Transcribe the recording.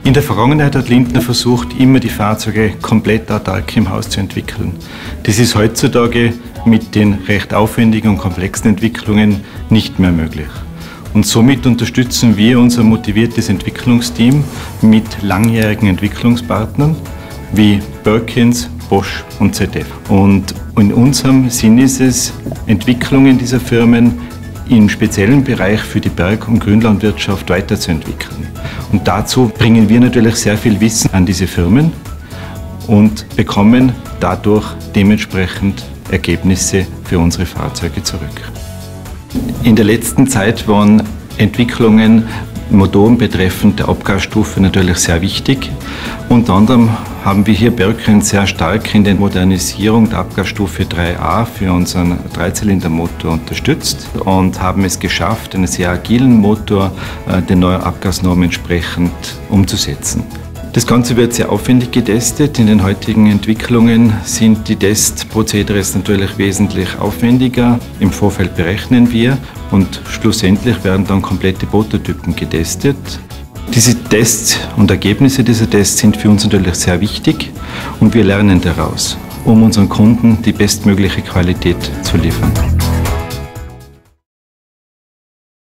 In der Vergangenheit hat Lindner versucht, immer die Fahrzeuge komplett autark im Haus zu entwickeln. Das ist heutzutage mit den recht aufwendigen und komplexen Entwicklungen nicht mehr möglich. Und somit unterstützen wir unser motiviertes Entwicklungsteam mit langjährigen Entwicklungspartnern wie Perkins, Bosch und ZF. Und in unserem Sinn ist es, Entwicklungen dieser Firmen im speziellen Bereich für die Berg- und Grünlandwirtschaft weiterzuentwickeln. Und dazu bringen wir natürlich sehr viel Wissen an diese Firmen und bekommen dadurch dementsprechend Ergebnisse für unsere Fahrzeuge zurück. In der letzten Zeit waren Entwicklungen Motoren betreffend der Abgasstufe natürlich sehr wichtig. Unter anderem haben wir hier Perkins sehr stark in der Modernisierung der Abgasstufe 3a für unseren Dreizylindermotor unterstützt und haben es geschafft, einen sehr agilen Motor den neuen Abgasnormen entsprechend umzusetzen. Das Ganze wird sehr aufwendig getestet. In den heutigen Entwicklungen sind die Testprozedere natürlich wesentlich aufwendiger. Im Vorfeld berechnen wir und schlussendlich werden dann komplette Prototypen getestet. Diese Tests und Ergebnisse dieser Tests sind für uns natürlich sehr wichtig und wir lernen daraus, um unseren Kunden die bestmögliche Qualität zu liefern.